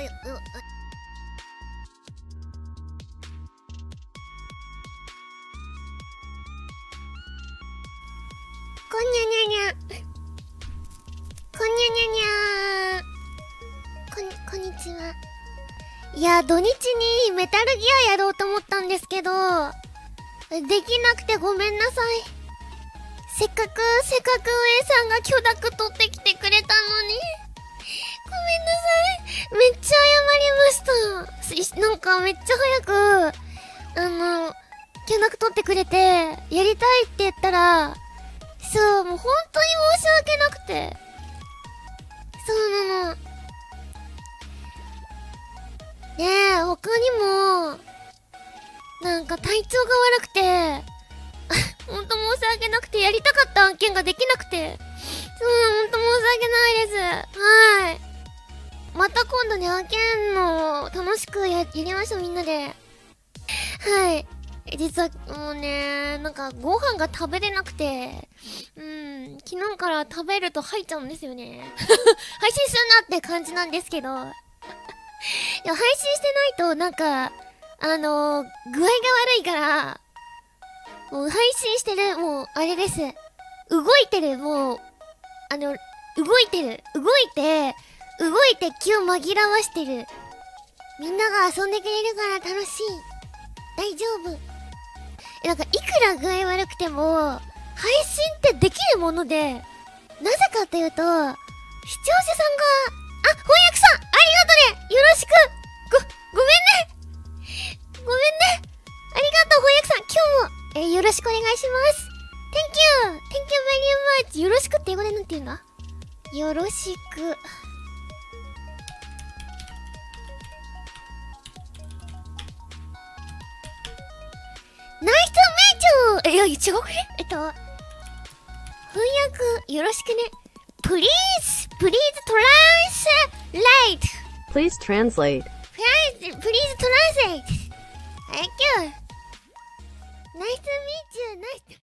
おい、こんにゃにゃにゃ。こんにゃにゃにゃー。こんにちは。いや、土日にメタルギアやろうと思ったんですけど、できなくてごめんなさい。せっかく上さんが許諾取ってきてくれたのに。ごめんなさい。めっちゃ謝りました。なんかめっちゃ早く、許諾取ってくれて、やりたいって言ったら、そう、もう本当に申し訳なくて。そうなの。ねえ、他にも、なんか体調が悪くて、ほんと申し訳なくて、やりたかった案件ができなくて。そう、ほんと申し訳ないです。はい。また今度ね、案件の楽しくやりましょう、みんなで。はい。実はもうね、なんかご飯が食べれなくて、昨日から食べると吐いちゃうんですよね。配信するなって感じなんですけど。いや、配信してないと、なんか、具合が悪いから、もう配信してる、もう、あれです。動いてる、もう、動いて気を紛らわしてる。みんなが遊んでくれるから楽しい。大丈夫。なんか、いくら具合悪くても、配信ってできるもので、なぜかというと、視聴者さんが、翻訳さんありがとねよろしくごめんねありがとう翻訳さん今日も、よろしくお願いします Thank you very much よろしくって英語でなんて言うんだよろしくナイスメイチョいや、違うくね翻訳よろしくね Please Please translate. Please translate. Thank you. Nice to meet you. Nice to